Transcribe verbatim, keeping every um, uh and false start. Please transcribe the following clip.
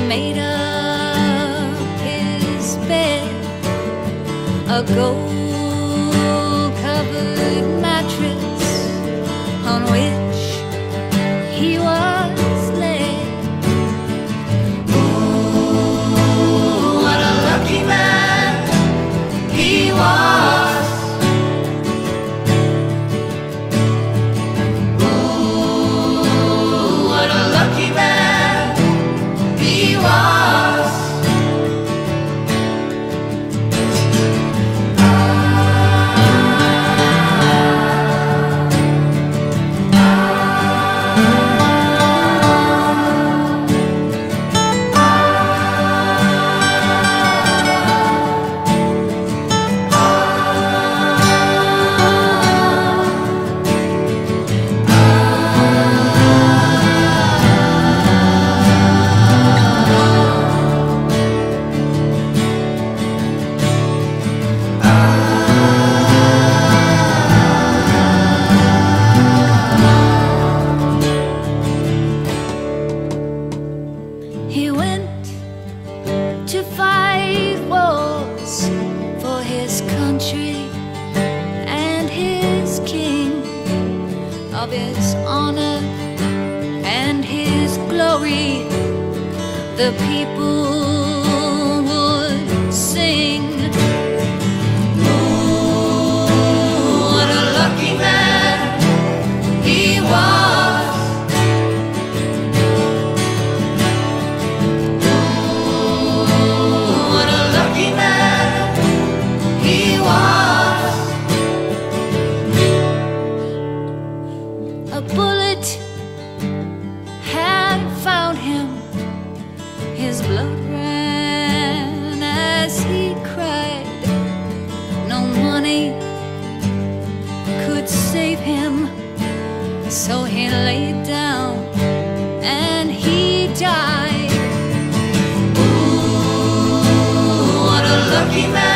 made up his bed, a gold-covered mattress on which he was laid. Ooh, what a lucky man he was. Ooh, what a lucky man he was. He went to fight wars for his country and his king, of his honor and his glory the people would sing. Ooh, what a lucky man he was. A bullet had found him. His blood ran as he cried. No money could save him, so he laid down and he died. Ooh, what a lucky man